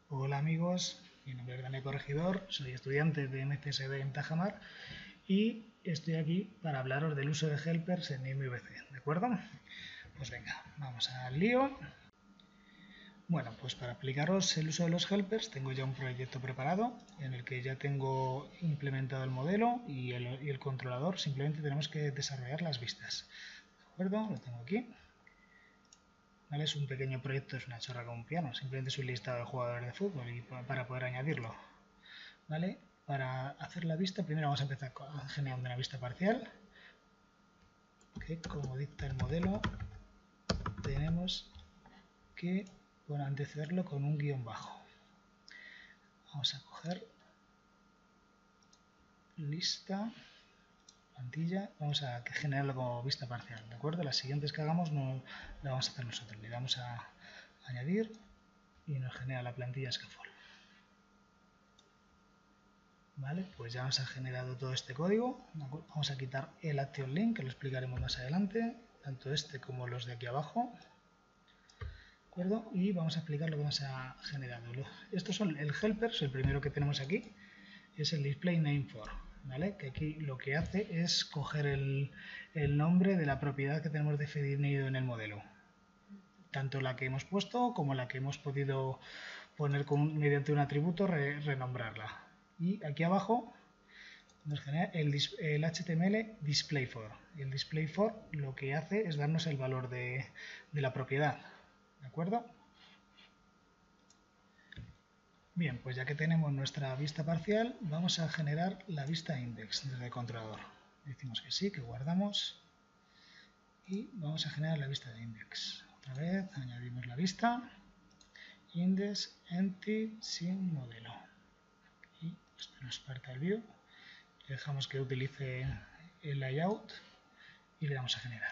Hola amigos, mi nombre es Daniel Corregidor, soy estudiante de MCSD en Tajamar y estoy aquí para hablaros del uso de helpers en MVC, ¿de acuerdo? Pues venga, vamos al lío. Bueno, pues para explicaros el uso de los helpers tengo ya un proyecto preparado en el que ya tengo implementado el modelo y el controlador, simplemente tenemos que desarrollar las vistas, ¿de acuerdo? Lo tengo aquí. ¿Vale? Es un pequeño proyecto, es una chorra como un piano, simplemente es un listado de jugadores de fútbol y para poder añadirlo. ¿Vale? Para hacer la vista, primero vamos a empezar generando una vista parcial, que como dicta el modelo, tenemos que antecederlo con un guión bajo. Vamos a coger lista, plantilla, vamos a generarlo como vista parcial, ¿de acuerdo? Las siguientes que hagamos no la vamos a hacer nosotros, le damos a añadir y nos genera la plantilla Scaffold. Vale, pues ya nos ha generado todo este código. Vamos a quitar el Action Link, que lo explicaremos más adelante, tanto este como los de aquí abajo. ¿De acuerdo? Y vamos a explicar lo que nos ha generado. Estos son el helpers, el primero que tenemos aquí, es el display name for, ¿vale? Que aquí lo que hace es coger el nombre de la propiedad que tenemos definido en el modelo. Tanto la que hemos puesto como la que hemos podido poner mediante un atributo, renombrarla. Y aquí abajo nos genera el HTML display for. Y el display for lo que hace es darnos el valor de la propiedad. ¿De acuerdo? Bien, pues ya que tenemos nuestra vista parcial, vamos a generar la vista index desde el controlador. Decimos que sí, que guardamos y vamos a generar la vista de index. Otra vez añadimos la vista index empty sin modelo. Y esto nos parte el view. Le dejamos que utilice el layout y le damos a generar.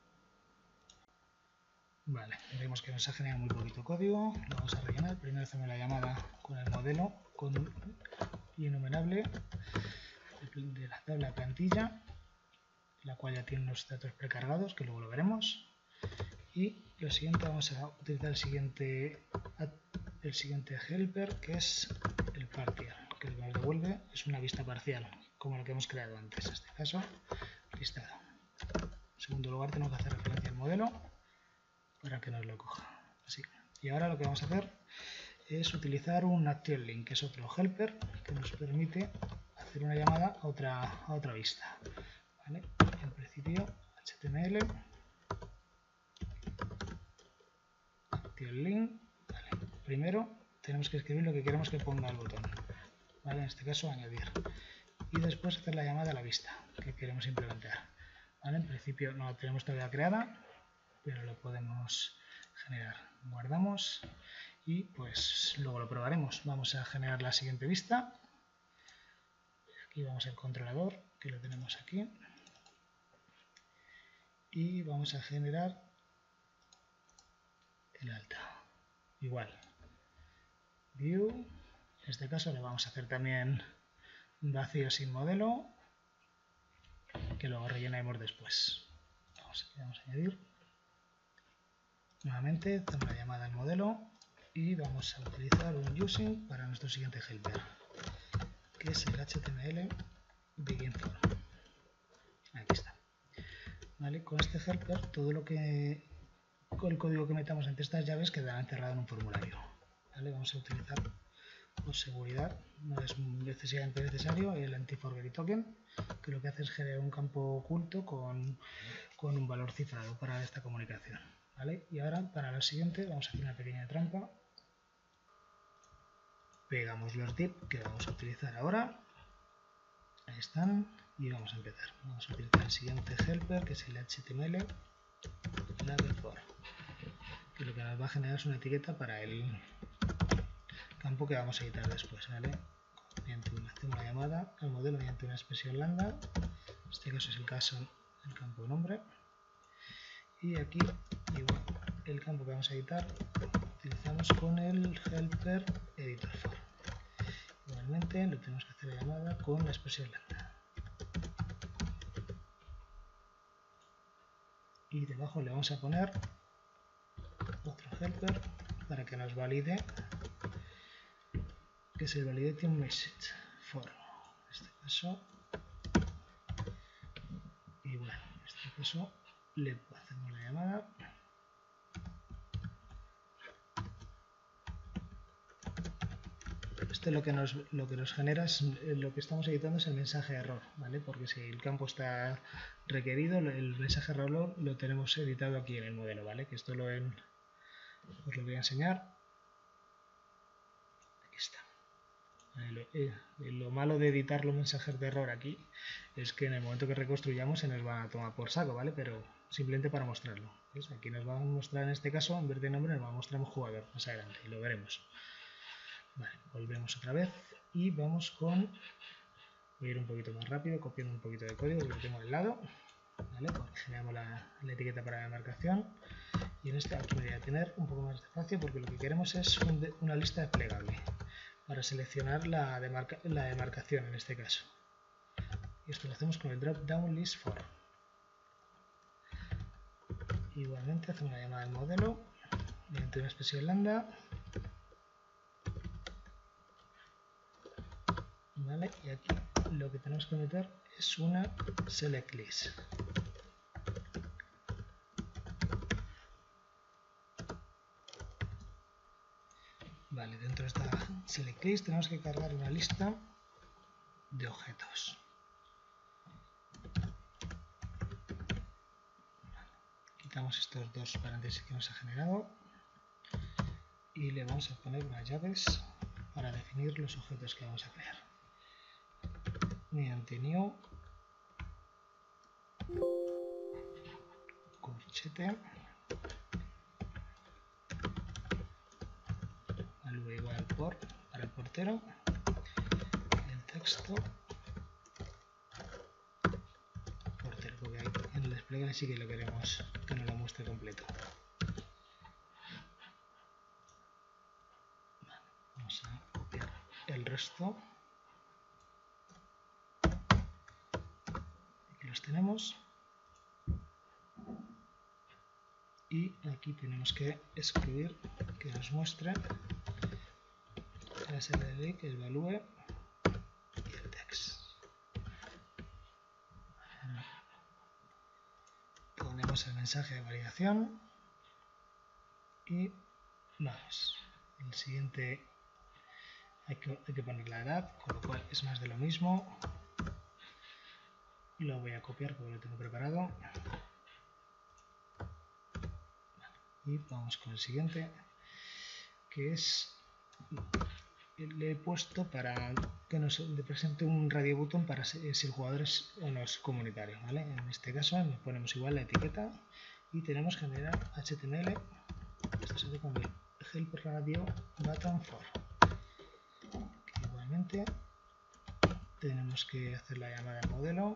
Vale, vemos que nos ha generado muy poquito código, lo vamos a rellenar. Primero hacemos la llamada con el modelo, con un enumerable de la tabla plantilla, la cual ya tiene unos datos precargados, que luego lo veremos. Y lo siguiente, vamos a utilizar el siguiente helper, que es el partial, que lo que nos devuelve es una vista parcial, como la que hemos creado antes, en este caso, listado. En segundo lugar, tenemos que hacer referencia al modelo para que nos lo coja. Así. Y ahora lo que vamos a hacer es utilizar un Action Link, que es otro helper que nos permite hacer una llamada a otra vista. ¿Vale? En principio, HTML, Action Link. Vale. Primero tenemos que escribir lo que queremos que ponga el botón. ¿Vale? En este caso, añadir. Y después hacer la llamada a la vista que queremos implementar. ¿Vale? En principio no la tenemos todavía creada, pero lo podemos generar. Guardamos y pues luego lo probaremos. Vamos a generar la siguiente vista. Aquí vamos al controlador, que lo tenemos aquí. Y vamos a generar el alta. Igual. View. En este caso le vamos a hacer también vacío sin modelo, que luego rellenaremos después. Vamos a añadir. Nuevamente hacemos la llamada al modelo y vamos a utilizar un using para nuestro siguiente helper, que es el HTML begin for. Aquí está. ¿Vale? Con este helper, todo lo que con el código que metamos entre estas llaves quedará encerrado en un formulario. ¿Vale? Vamos a utilizar por seguridad, no es excesivamente necesario, el anti-forgery token, que lo que hace es generar un campo oculto con un valor cifrado para esta comunicación. ¿Vale? Y ahora, para lo siguiente, vamos a hacer una pequeña trampa. Pegamos los div que vamos a utilizar ahora. Ahí están. Y vamos a empezar. Vamos a utilizar el siguiente helper, que es el HTML label for, que lo que nos va a generar es una etiqueta para el campo que vamos a editar después. ¿Vale? Hacemos la llamada al modelo mediante una expresión lambda. En este caso es el campo nombre. Y aquí, igual, el campo que vamos a editar utilizamos con el helper editor for. Igualmente lo tenemos que hacer la llamada con la expresión lambda. Y debajo le vamos a poner otro helper para que nos valide que es el validating message for. En este caso, y bueno, en este caso le hacemos la llamada. Esto lo que nos genera es lo que estamos editando es el mensaje de error, ¿vale? Porque si el campo está requerido, el mensaje de error lo tenemos editado aquí en el modelo, ¿vale? Que esto os lo voy a enseñar. Aquí está. Lo malo de editar los mensajes de error aquí es que en el momento que reconstruyamos se nos va a tomar por saco, ¿vale? Pero simplemente para mostrarlo. ¿Ves? Aquí nos va a mostrar en este caso, en vez de nombre, nos va a mostrar un jugador más adelante y lo veremos. Vale, volvemos otra vez y vamos con... Voy a ir un poquito más rápido, copiando un poquito de código que lo tengo al lado. ¿Vale? Pues generamos la etiqueta para la demarcación. Y en este aquí me voy a tener un poco más de espacio porque lo que queremos es una lista desplegable para seleccionar la demarcación en este caso. Y esto lo hacemos con el drop down list for. Igualmente hacemos una llamada al modelo mediante una expresión lambda. ¿Vale? Y aquí lo que tenemos que meter es una select list. Vale, dentro de esta select list tenemos que cargar una lista de objetos. Quitamos estos dos paréntesis que nos ha generado y le vamos a poner unas llaves para definir los objetos que vamos a crear. Mediante new corchete value igual por para el portero, el texto portero, porque ahí en el despliegue sí que lo queremos que nos lo muestre completo. Vale, vamos a copiar el resto. Aquí los tenemos. Y aquí tenemos que escribir que nos muestre el SLD, el value y el text. Ponemos el mensaje de validación y vamos. El siguiente hay que poner la edad, con lo cual es más de lo mismo. Lo voy a copiar porque lo tengo preparado. Y vamos con el siguiente, que es, le he puesto para que nos presente un radio button para si el jugador es o no es comunitario, ¿vale? En este caso nos ponemos igual la etiqueta y tenemos que generar HTML. Esto se hace con el help radio button for. Que igualmente tenemos que hacer la llamada al modelo.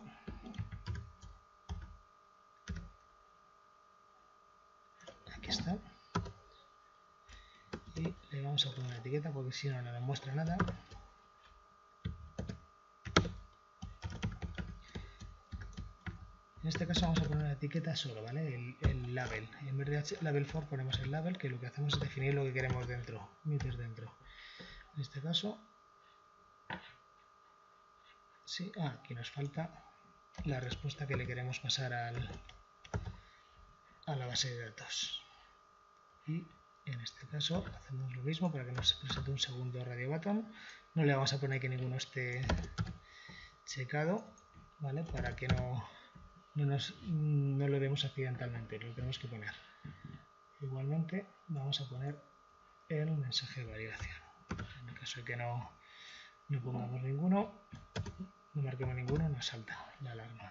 Aquí está. Y le vamos a poner una etiqueta porque si no, no nos muestra nada. En este caso vamos a poner una etiqueta solo, ¿vale? El label. En vez de label for ponemos el label, que lo que hacemos es definir lo que queremos dentro, meter dentro. En este caso, sí, aquí nos falta la respuesta que le queremos pasar a la base de datos. Y en este caso hacemos lo mismo para que nos presente un segundo radio button. No le vamos a poner que ninguno esté checado, ¿vale? Para que no lo demos accidentalmente, lo tenemos que poner. Igualmente vamos a poner el mensaje de validación. En el caso de que no pongamos ninguno, no marquemos ninguno, nos salta la alarma.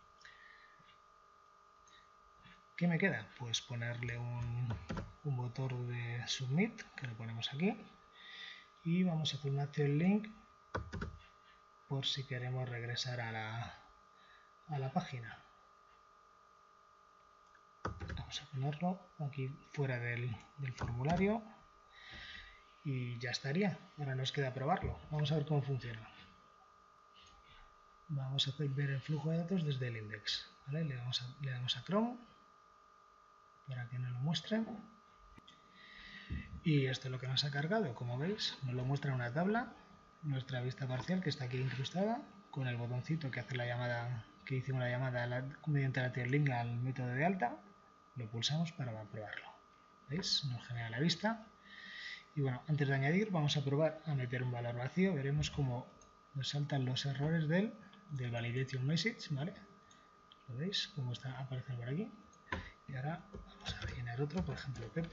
¿Qué me queda? Pues ponerle un motor de submit, que lo ponemos aquí, y vamos a hacer un action link por si queremos regresar a la página. Vamos a ponerlo aquí fuera del formulario y ya estaría. Ahora nos queda probarlo. Vamos a ver cómo funciona. Vamos a ver el flujo de datos desde el index, ¿vale? Le damos a Chrome para que nos lo muestre. Y esto es lo que nos ha cargado. Como veis, nos lo muestra en una tabla nuestra vista parcial que está aquí incrustada con el botoncito que hace la llamada, que hicimos la llamada mediante la link al método de alta. Lo pulsamos para probarlo. ¿Veis? Nos genera la vista. Y bueno, antes de añadir vamos a probar a meter un valor vacío. Veremos cómo nos saltan los errores del validation message, ¿vale? ¿Lo veis? Cómo está apareciendo por aquí. Y ahora vamos a rellenar otro, por ejemplo, Pepe.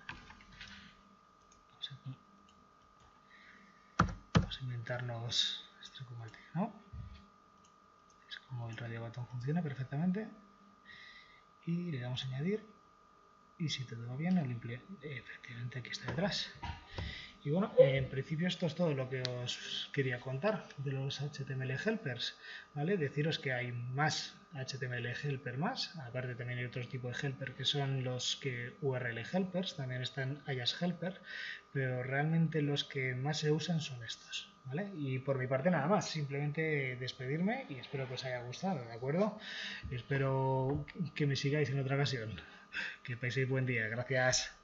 Vamos a inventarnos esto como el ¿no? Es como el radio botón funciona perfectamente. Y le damos a añadir. Y si todo va bien, efectivamente aquí está detrás. Y bueno, en principio esto es todo lo que os quería contar de los HTML helpers, ¿vale? Deciros que hay más HTML helper más, aparte también hay otros tipos de helper que son los que URL helpers, también están Ajax helper, pero realmente los que más se usan son estos, ¿vale? Y por mi parte nada más, simplemente despedirme y espero que os haya gustado, ¿de acuerdo? Espero que me sigáis en otra ocasión. Que paséis buen día, gracias.